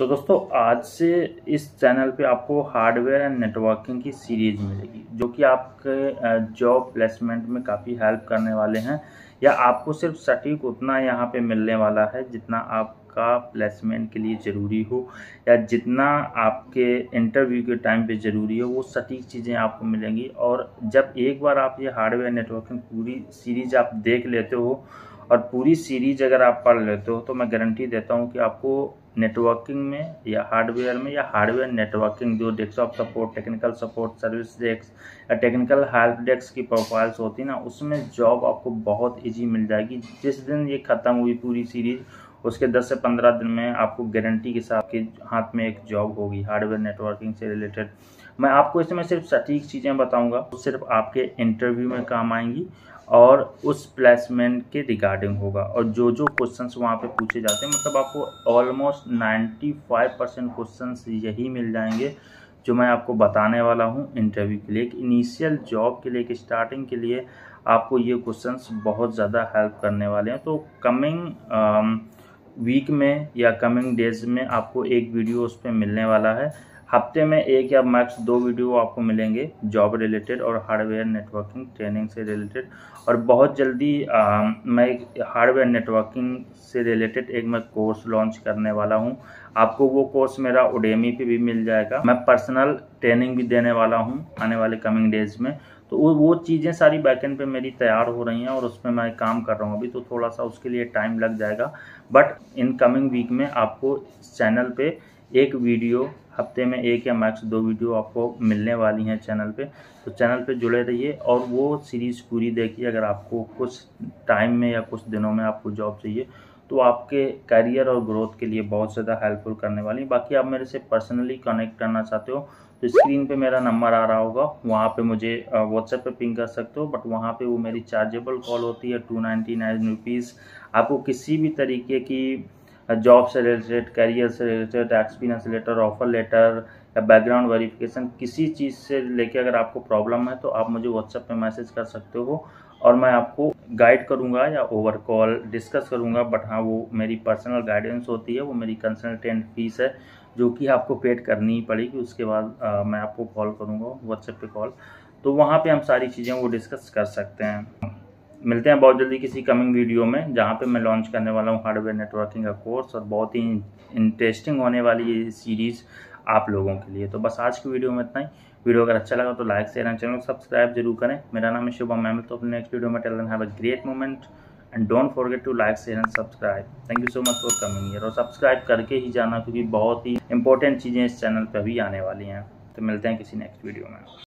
तो दोस्तों आज से इस चैनल पे आपको हार्डवेयर एंड नेटवर्किंग की सीरीज मिलेगी जो कि आपके जॉब प्लेसमेंट में काफ़ी हेल्प करने वाले हैं, या आपको सिर्फ सटीक उतना यहाँ पे मिलने वाला है जितना आपका प्लेसमेंट के लिए ज़रूरी हो या जितना आपके इंटरव्यू के टाइम पे ज़रूरी हो, वो सटीक चीज़ें आपको मिलेंगी। और जब एक बार आप ये हार्डवेयर नेटवर्किंग पूरी सीरीज आप देख लेते हो और पूरी सीरीज अगर आप पढ़ लेते हो तो मैं गारंटी देता हूँ कि आपको नेटवर्किंग में या हार्डवेयर नेटवर्किंग जो desktop support, technical support, service desk या टेक्निकल हेल्प डेस्क की प्रोफाइल्स होती है ना, उसमें जॉब आपको बहुत इजी मिल जाएगी। जिस दिन ये ख़त्म हुई पूरी सीरीज, उसके 10 से 15 दिन में आपको गारंटी के साथ के हाथ में एक जॉब होगी हार्डवेयर नेटवर्किंग से रिलेटेड। मैं आपको इसमें सिर्फ सटीक चीज़ें बताऊंगा, सिर्फ आपके इंटरव्यू में काम आएंगी और उस प्लेसमेंट के रिगार्डिंग होगा। और जो जो क्वेश्चंस वहाँ पे पूछे जाते हैं, मतलब आपको ऑलमोस्ट 95% क्वेश्चंस यही मिल जाएंगे जो मैं आपको बताने वाला हूँ इंटरव्यू के लिए। एक इनिशियल जॉब के लिए, एक स्टार्टिंग के लिए आपको ये क्वेश्चंस बहुत ज़्यादा हेल्प करने वाले हैं। तो कमिंग वीक में या कमिंग डेज में आपको एक वीडियो उस पर मिलने वाला है। हफ्ते में एक या मैक्स 2 वीडियो आपको मिलेंगे जॉब रिलेटेड और हार्डवेयर नेटवर्किंग ट्रेनिंग से रिलेटेड। और बहुत जल्दी मैं एक हार्डवेयर नेटवर्किंग से रिलेटेड एक मैं कोर्स लॉन्च करने वाला हूं। आपको वो कोर्स मेरा उडेमी पे भी मिल जाएगा। मैं पर्सनल ट्रेनिंग भी देने वाला हूं आने वाले कमिंग डेज में। तो वो चीज़ें सारी बैकएंड पे मेरी तैयार हो रही हैं और उसमें मैं काम कर रहा हूँ अभी, तो थोड़ा सा उसके लिए टाइम लग जाएगा। बट इन कमिंग वीक में आपको इस चैनल पे एक वीडियो, हफ्ते में एक या मैक्स 2 वीडियो आपको मिलने वाली हैं चैनल पे। तो चैनल पे जुड़े रहिए और वो सीरीज़ पूरी देखिए। अगर आपको कुछ टाइम में या कुछ दिनों में आपको जॉब चाहिए तो आपके करियर और ग्रोथ के लिए बहुत ज़्यादा हेल्पफुल करने वाली। बाकी आप मेरे से पर्सनली कनेक्ट करना चाहते हो तो स्क्रीन पे मेरा नंबर आ रहा होगा, वहाँ पे मुझे व्हाट्सएप पे पिंग कर सकते हो। बट वहाँ पे वो मेरी चार्जेबल कॉल होती है 299 रुपीज़। आपको किसी भी तरीके की जॉब से रिलेटेड, करियर से related, experience letter, offer letter या बैकग्राउंड वेरिफिकेशन, किसी चीज़ से लेके अगर आपको प्रॉब्लम है तो आप मुझे व्हाट्सएप पे मैसेज कर सकते हो और मैं आपको गाइड करूंगा या ओवर कॉल डिस्कस करूंगा। बट हाँ, वो मेरी पर्सनल गाइडेंस होती है, वो मेरी कंसल्टेंट फीस है जो कि आपको पेड करनी ही पड़ेगी। उसके बाद मैं आपको कॉल करूँगा व्हाट्सएप पे कॉल, तो वहाँ पे हम सारी चीज़ें वो डिस्कस कर सकते हैं। मिलते हैं बहुत जल्दी किसी कमिंग वीडियो में जहाँ पे मैं लॉन्च करने वाला हूँ हार्डवेयर नेटवर्किंग का कोर्स, और बहुत ही इंटरेस्टिंग होने वाली ये सीरीज़ आप लोगों के लिए। तो बस आज की वीडियो में इतना ही। वीडियो अगर अच्छा लगा तो लाइक, शेयर एंड चैनल को सब्सक्राइब जरूर करें। मेरा नाम है शुभम। मैं मिलता हूँ अपने नेक्स्ट वीडियो में। Till then have a great moment and don't forget to like, share and subscribe. Thank you so much for coming here. और सब्सक्राइब करके ही जाना क्योंकि बहुत ही इंपॉर्टेंट चीज़ें इस चैनल पर भी आने वाली हैं। तो मिलते हैं किसी नेक्स्ट वीडियो में।